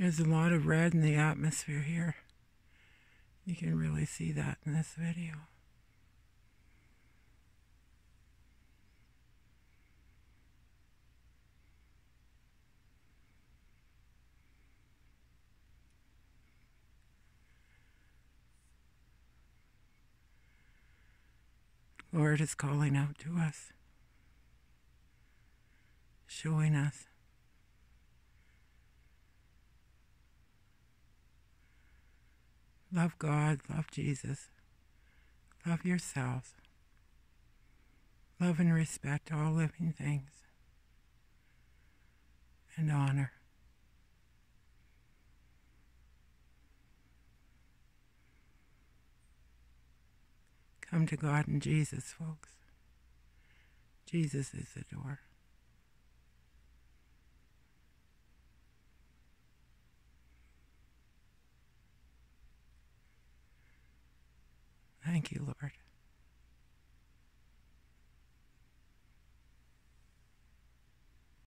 There's a lot of red in the atmosphere here. You can really see that in this video. Lord is calling out to us, showing us love God, love Jesus, love yourselves, love and respect all living things, and honor. Come to God and Jesus, folks. Jesus is the door. Thank you, Lord.